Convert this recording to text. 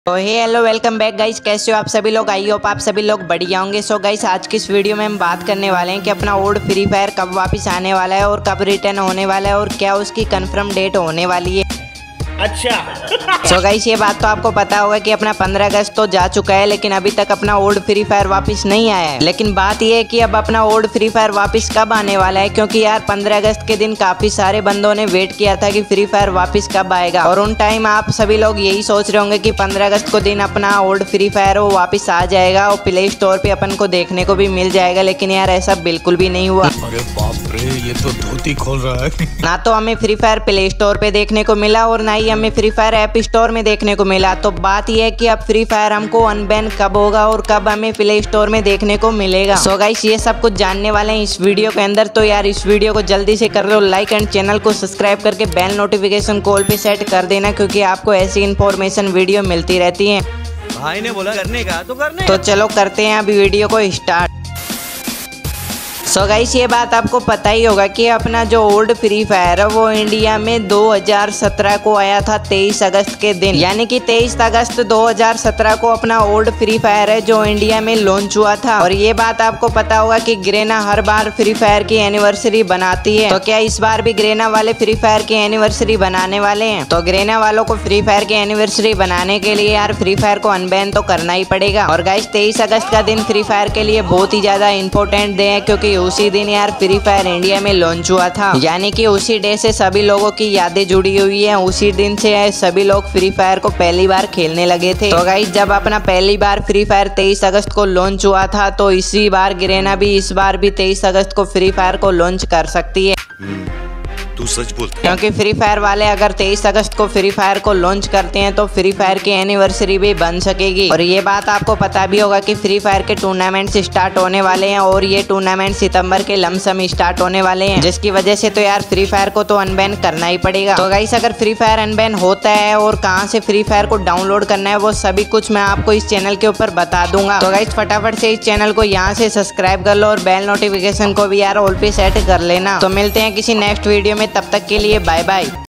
तो hey hello welcome back guys, कैसे हो आप सभी लोग। आई होप आप सभी लोग बढ़िया होंगे। सो गाइस, आज की इस वीडियो में हम बात करने वाले हैं कि अपना ओल्ड फ्री फायर कब वापस आने वाला है और कब रिटर्न होने वाला है और क्या उसकी कंफर्म डेट होने वाली है। अच्छा सो गाइस, ये बात तो आपको पता होगा कि अपना 15 अगस्त तो जा चुका है, लेकिन अभी तक अपना ओल्ड फ्री फायर वापस नहीं आया है। लेकिन बात ये है कि अब अपना ओल्ड फ्री फायर वापस कब आने वाला है, क्योंकि यार 15 अगस्त के दिन काफी सारे बंदों ने वेट किया था कि फ्री फायर वापस कब आएगा। और उन टाइम आप सभी लोग यही सोच रहे होंगे कि 15 अगस्त को दिन अपना ओल्ड फ्री फायर वो वापस आ जाएगा और प्ले स्टोर पे अपन को देखने को भी मिल जाएगा। लेकिन यार ऐसा बिल्कुल भी नहीं हुआ। अरे बाप रे, ये तो धोती खोल रहा है। ना तो हमें फ्री फायर प्ले स्टोर पे देखने को मिला और ना ही हमें फ्री फायर ऐप स्टोर में देखने को मिला। तो बात यह है कि अब फ्री फायर हमको अनबैन कब होगा और कब हमें प्ले स्टोर में देखने को मिलेगा। सो गाइस, ये सब कुछ जानने वाले हैं इस वीडियो के अंदर। तो यार इस वीडियो को जल्दी से कर लो लाइक एंड चैनल को सब्सक्राइब करके बेल नोटिफिकेशन कॉल पे सेट कर देना, क्योंकि आपको ऐसी इन्फॉर्मेशन वीडियो मिलती रहती है। भाई ने बोला करने का तो करने। तो चलो करते हैं अभी वीडियो को स्टार्ट। सो गाइस, ये बात आपको पता ही होगा कि अपना जो ओल्ड फ्री फायर है वो इंडिया में 2017 को आया था 23 अगस्त के दिन, यानी कि 23 अगस्त 2017 को अपना ओल्ड फ्री फायर है जो इंडिया में लॉन्च हुआ था। और ये बात आपको पता होगा कि ग्रेना हर बार फ्री फायर की एनिवर्सरी बनाती है। तो क्या इस बार भी ग्रेना वाले फ्री फायर की एनिवर्सरी बनाने वाले हैं? तो ग्रेना वालों को फ्री फायर की एनिवर्सरी बनाने के लिए यार फ्री फायर को अनबैन तो करना ही पड़ेगा। और गाइस, 23 अगस्त का दिन फ्री फायर के लिए बहुत ही ज्यादा इंपॉर्टेंट डे है, क्योंकि उसी दिन यार फ्री फायर इंडिया में लॉन्च हुआ था। यानी कि उसी डे से सभी लोगों की यादें जुड़ी हुई है। उसी दिन से सभी लोग फ्री फायर को पहली बार खेलने लगे थे। तो गाइस, जब अपना पहली बार फ्री फायर 23 अगस्त को लॉन्च हुआ था, तो इसी बार ग्रेना भी इस बार भी 23 अगस्त को फ्री फायर को लॉन्च कर सकती है। तू सच बोलता है? क्योंकि फ्री फायर वाले अगर 23 अगस्त को फ्री फायर को लॉन्च करते हैं तो फ्री फायर की एनिवर्सरी भी बन सकेगी। और ये बात आपको पता भी होगा कि फ्री फायर के टूर्नामेंट्स स्टार्ट होने वाले हैं और ये टूर्नामेंट सितंबर के लमसम स्टार्ट होने वाले हैं, जिसकी वजह से तो यार फ्री फायर को तो अनबैन करना ही पड़ेगा। तो गाइस, अगर फ्री फायर अनबैन होता है और कहाँ से फ्री फायर को डाउनलोड करना है वो सभी कुछ मैं आपको इस चैनल के ऊपर बता दूंगा। तो गाइस, फटाफट से इस चैनल को यहाँ से सब्सक्राइब कर लो और बेल नोटिफिकेशन को भी यार ऑल पे सेट कर लेना। तो मिलते हैं किसी नेक्स्ट वीडियो में, तब तक के लिए बाय बाय।